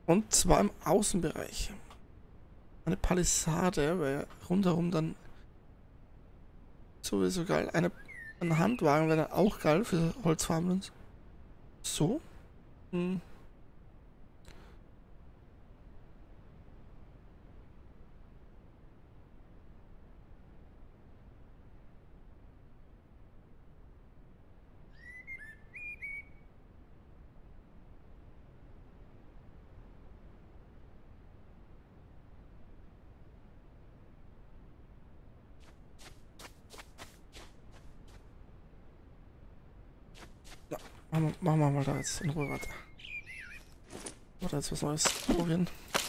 Und zwar im Außenbereich. Eine Palisade, weil rundherum dann sowieso geil. Ein Handwagen wäre dann auch geil für Holzfarmen. So. Hm. Ja, machen wir mal da jetzt in Ruhe weiter. Oder jetzt was Neues probieren.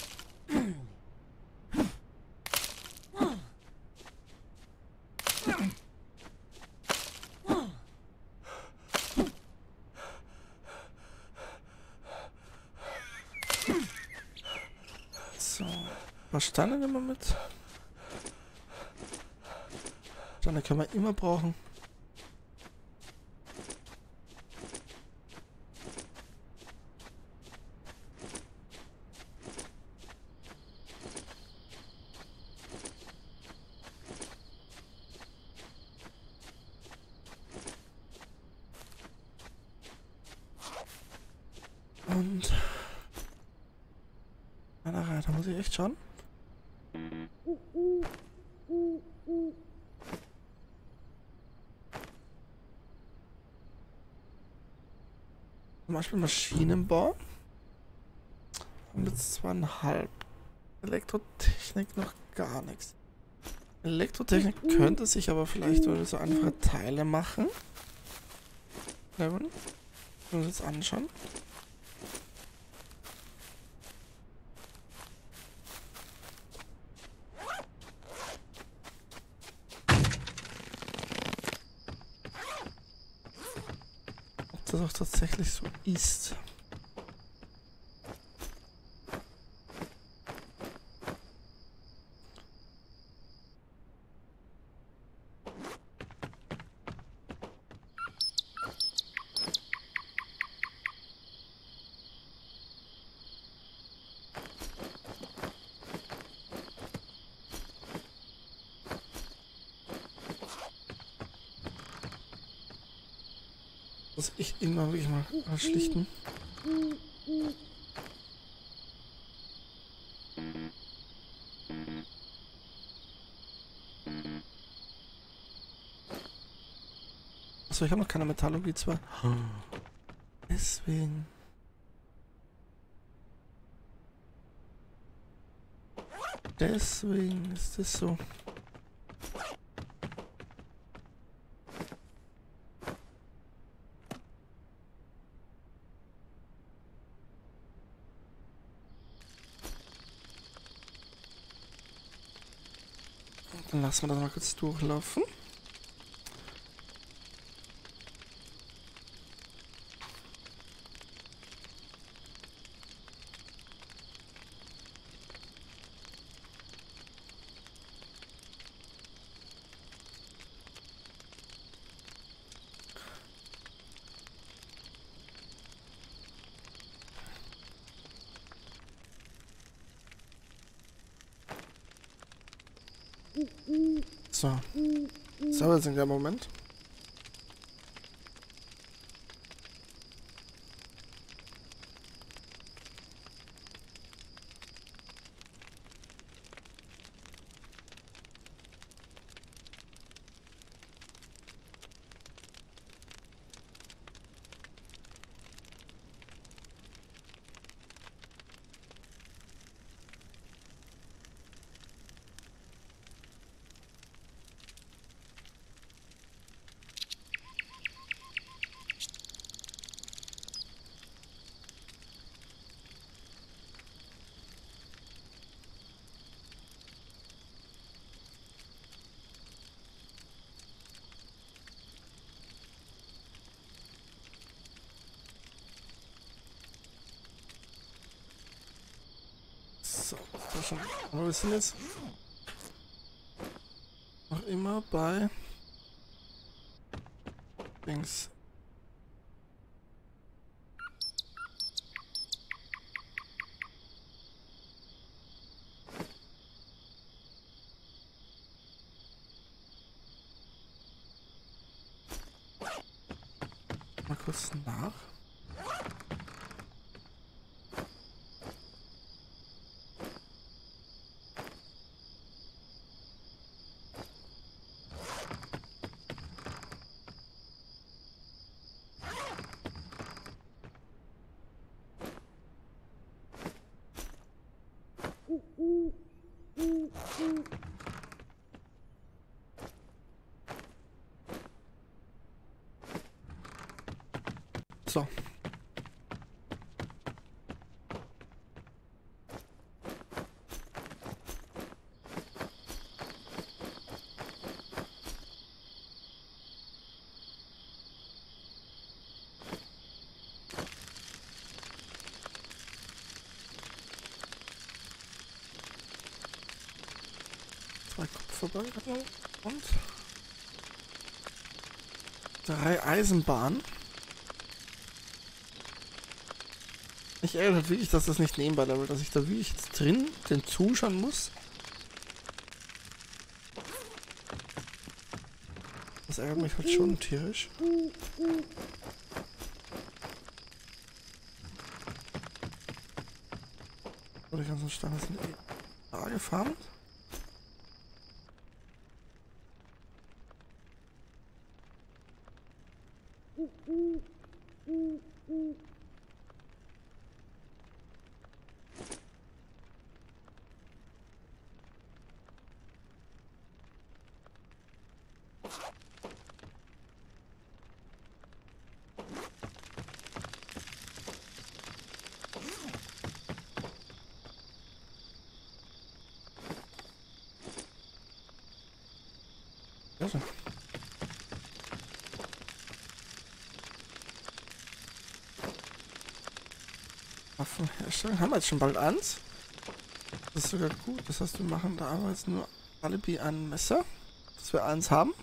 So. Was Steine nehmen wir mit? Steine können wir immer brauchen. Und da muss ich echt schauen. Zum Beispiel Maschinenbau. Und jetzt 2,5. Elektrotechnik noch gar nichts. Elektrotechnik könnte sich aber vielleicht so einfache Teile machen. Wenn wir uns jetzt anschauen. Ob das auch tatsächlich so ist. Muss ich irgendwann wirklich mal schlichten. Achso, ich habe noch keine Metallurgie zwar. Deswegen. Deswegen ist es so. Dann lassen wir das mal kurz durchlaufen. So. So, jetzt in der Moment. So, das schon. Aber wir sind jetzt noch immer bei Dings. kurz nach. So. Zwei Kupferbalken und 3 Eisenbahnen. Ich ärgere halt wirklich, dass das nicht nebenbei level, dass ich da wirklich jetzt drin den zuschauen muss. Das ärgert mich halt schon tierisch. Und die ganzen Steine sind eh da gefahren. Also. Waffen herstellen. Haben wir jetzt schon bald eins. Das ist sogar gut. Das heißt, wir machen da aber jetzt nur Alibi ein Messer, dass wir eins haben.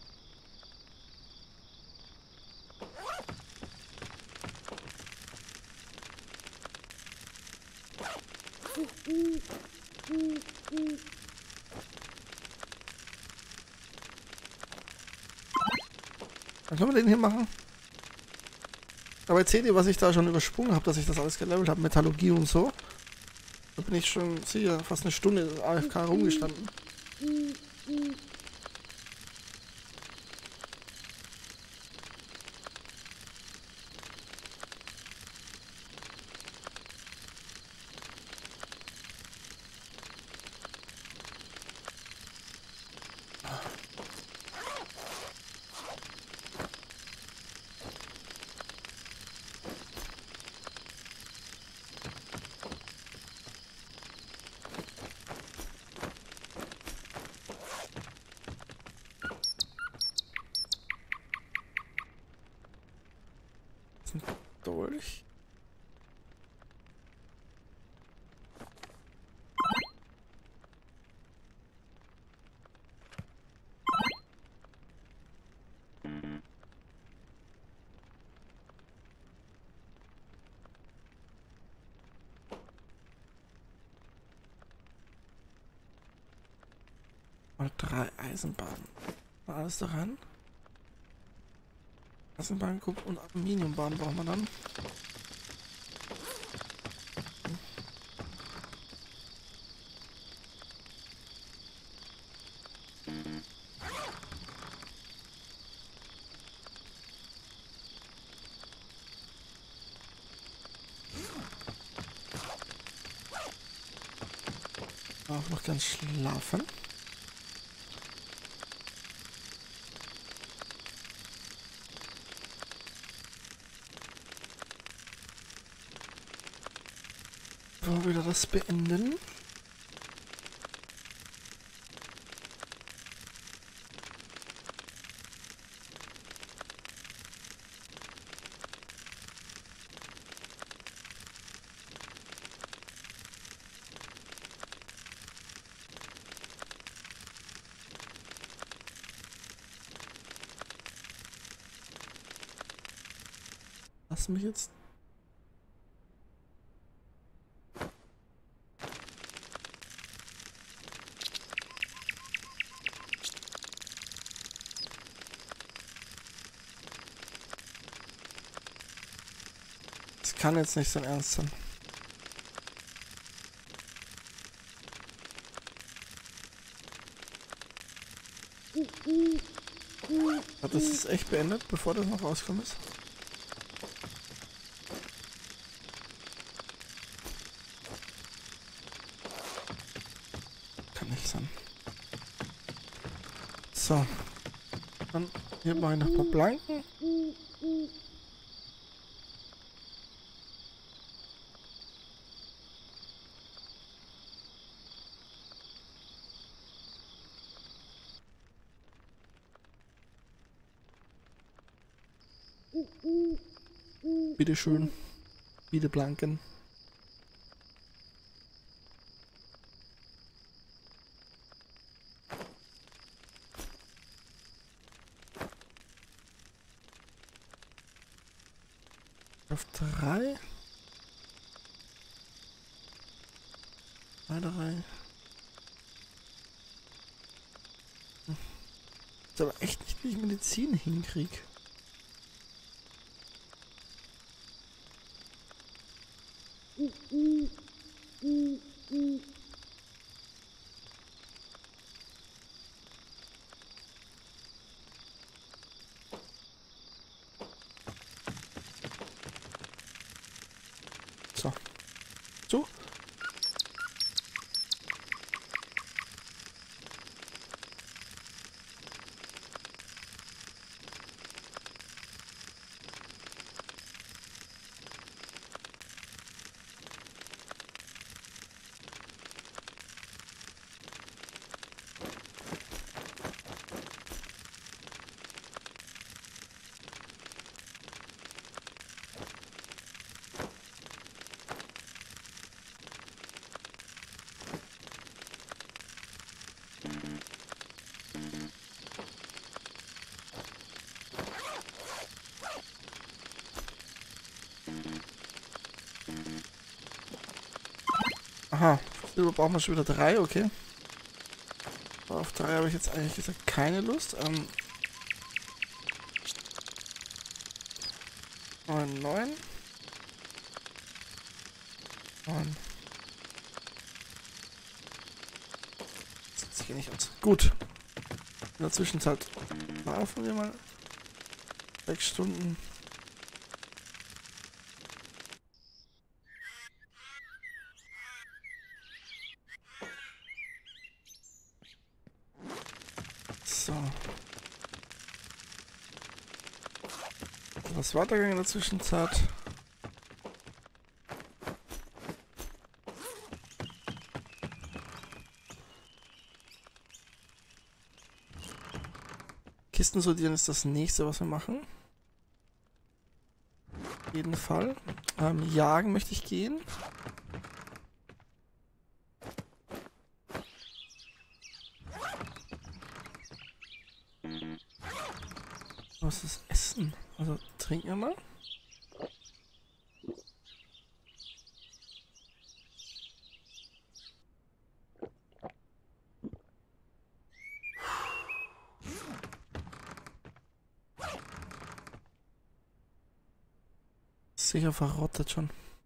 Dann können wir den hier machen. Aber jetzt seht ihr, was ich da schon übersprungen habe, dass ich das alles gelevelt habe, Metallurgie und so. Da bin ich schon sicher fast eine Stunde AFK rumgestanden. Durch. Und 3 Eisenbahnen. Alles daran. Eisenbahn und Aluminiumbahn brauchen wir dann. Auch noch ganz schlafen. So, wieder das beenden. Lass mich jetzt. kann jetzt nicht sein Ernst sein. Hat das jetzt echt beendet, bevor das noch rausgekommen ist? Kann nicht sein. So. Dann hier mache ich noch ein paar Blanken. Bitte schön. Bitte Blanken. Auf 3. 3. Ist aber echt nicht, wie ich Medizin hinkriege. So. So. Aha, Silber brauchen wir schon wieder 3, okay. Aber auf 3 habe ich jetzt eigentlich gesagt keine Lust. 9, 9. 9. Das sieht hier nicht aus. Gut. In der Zwischenzeit laufen wir mal 6 Stunden. So. Was weitergegangen in der Zwischenzeit? Kisten sortieren ist das nächste, was wir machen. Auf jeden Fall. Jagen möchte ich gehen. Was ist Essen? Also trinken wir mal. Sicher verrottet schon.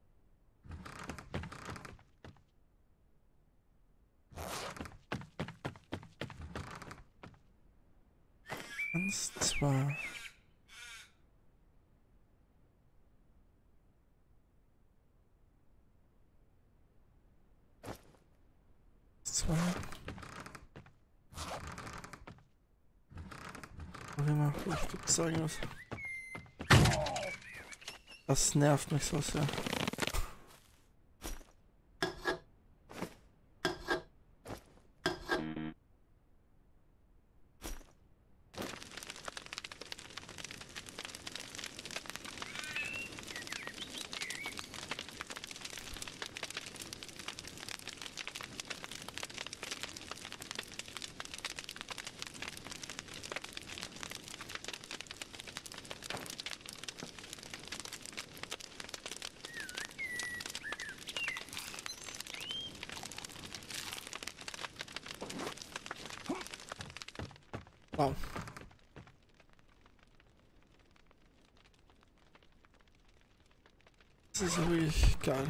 Eins, zwei. Zwei. Warte mal, vielleicht gibt es irgendwas. Das nervt mich so sehr. Wow. Das ist ja wirklich geil.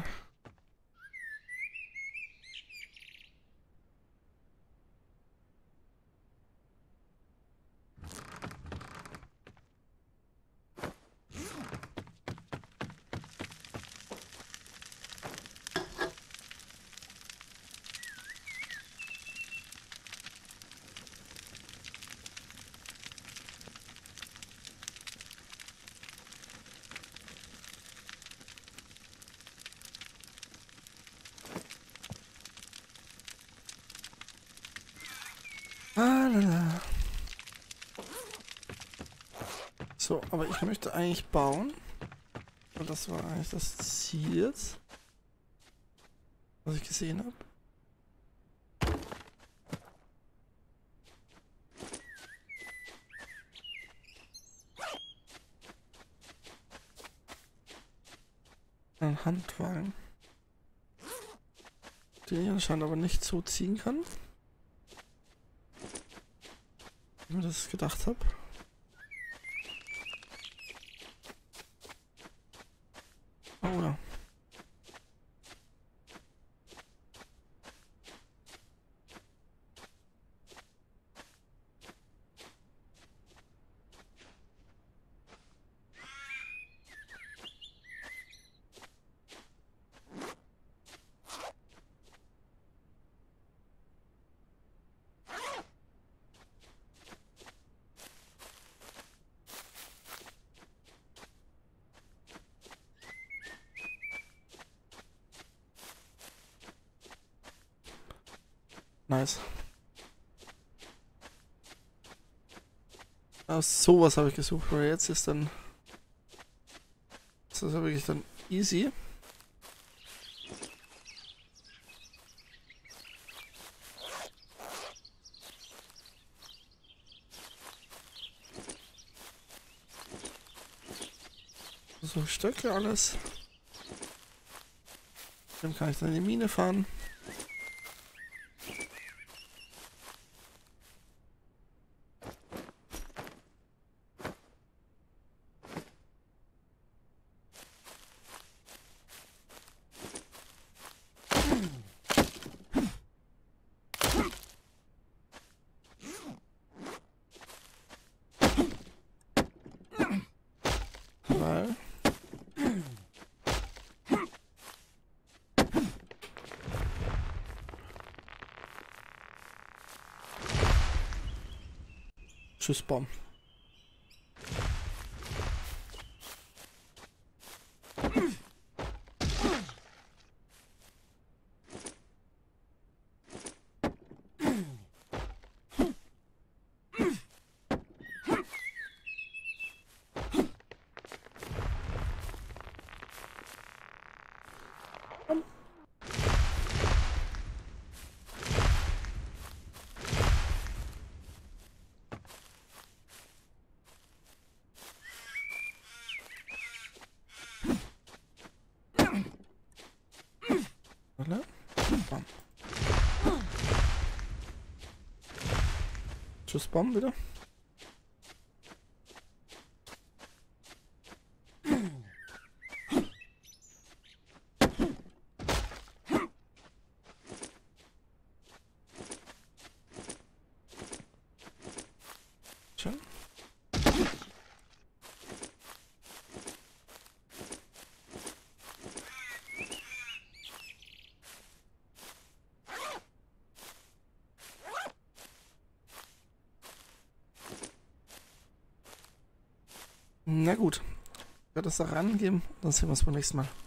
Ah, so, aber ich möchte eigentlich bauen. Und das war eigentlich das Ziel jetzt, was ich gesehen habe. Ein Handwagen, den ich anscheinend aber nicht so ziehen kann, wie ich mir das gedacht habe. Oh ja. Nice. Ah, sowas habe ich gesucht, weil jetzt ist dann... Das ist ja wirklich dann easy. So Stöcke alles. Dann kann ich dann in die Mine fahren. Weil... Tschüss, Baum. Oder? Bam. Tschüss, Baum wieder. Schön. Na gut. Ich werde das da rangeben, dann sehen wir uns beim nächsten Mal.